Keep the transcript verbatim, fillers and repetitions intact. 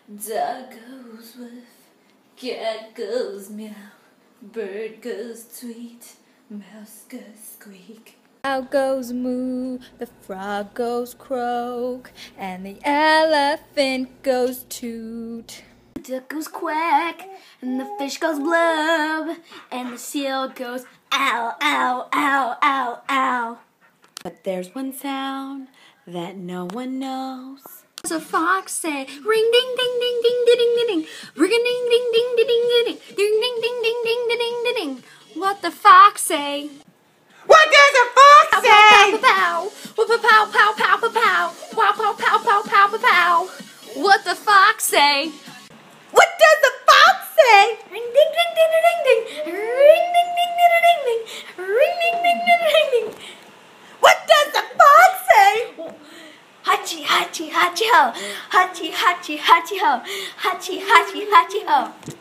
Dog goes woof, cat goes meow, bird goes tweet, mouse goes squeak. Cow goes moo, the frog goes croak, and the elephant goes toot. The duck goes quack, and the fish goes blub, and the seal goes ow, ow, ow, ow, ow. But there's one sound that no one knows. Does a fox say, ring ding ding ding ding ding ding ding, ring a ding ding ding ding ding ding, ding ding ding ding ding ding ding ding. What the fox say? What does a fox say? Pow pow pow pow pow pow pow pow pow pow pow pow pow pow pow. What the fox say? What does a fox say? Ring ding ding ding ding ding, ring ding ding ding ding ding, ring ding ding ding ding ding. What does a fox say? Hachi hachi hachi ho, hachi hachi hachi ho, hachi hachi hachi ho.